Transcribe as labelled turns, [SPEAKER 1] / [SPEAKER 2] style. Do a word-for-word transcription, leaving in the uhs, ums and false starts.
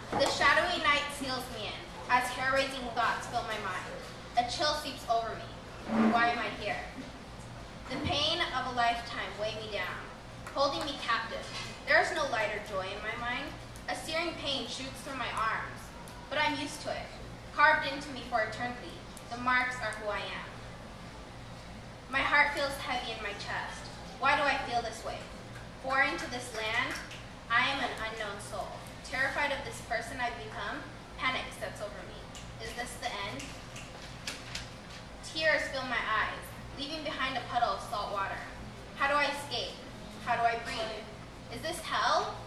[SPEAKER 1] The shadowy night seals me in, as hair-raising thoughts fill my mind. A chill sweeps over me. Why am I here? The pain of a lifetime weigh me down, holding me captive. There is no light or joy in my mind. A searing pain shoots through my arms, but I'm used to it. Carved into me for eternity, the marks are who I am. My heart feels heavy in my chest. Why do I feel this way? Foreign to this land, I am an unknown soul. Terrified of this person I've become, panic sets over me. Is this the end? Tears fill my eyes, leaving behind a puddle of salt water. How do I escape? How do I breathe? Is this hell?